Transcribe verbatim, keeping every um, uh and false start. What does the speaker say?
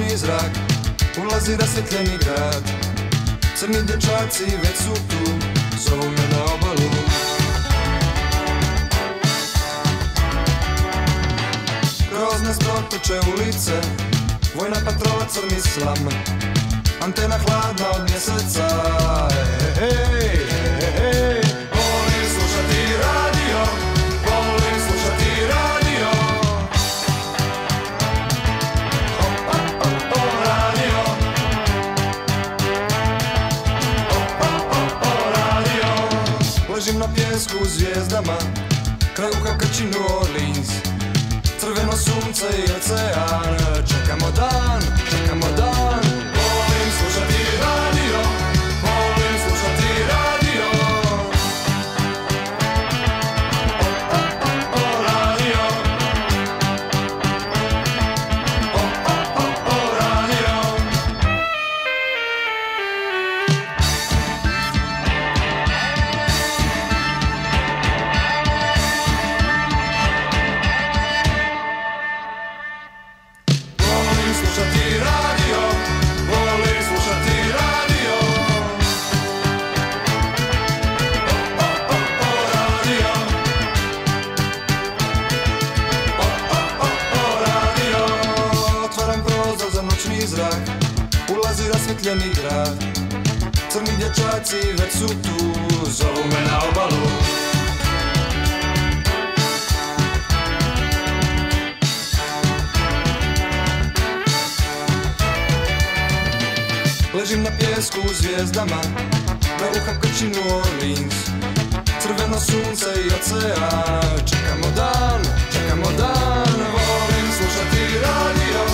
noćni zrak, ulazi rasvjetljeni grad. Crni dječaci već su tu, zovu me na obalu. Kroz nas proteče ulice, vojna patrola crni slam, antena hladna od mjeseca. Hej, hej, hej, hej. Volim slušati radio, volim slušati radio. O, o, o, o, radio. O, o, o, o, radio. Ležim na pjesku u zvijezdama, kraj uha krči New Orleans. Crveno sunce i ocean, čekamo dan, čekamo dan. Volim slušati radio, volim slušati radio. O, o, o, o, radio. O, o, o, o, radio. Volim slušati radio, volim slušati radio. O, o, o, o, radio. O, o, o, o, radio. Otvaram prozor za noćni zrak, ulazi rasvjetljeni grad. Crni dječaci već su tu, zovu me na obalu. Ležim na pjesku u zvijezdama, na uha krči New Orleans. Crveno sunce i ocean, čekamo dan, čekamo dan. Volim slušati radio,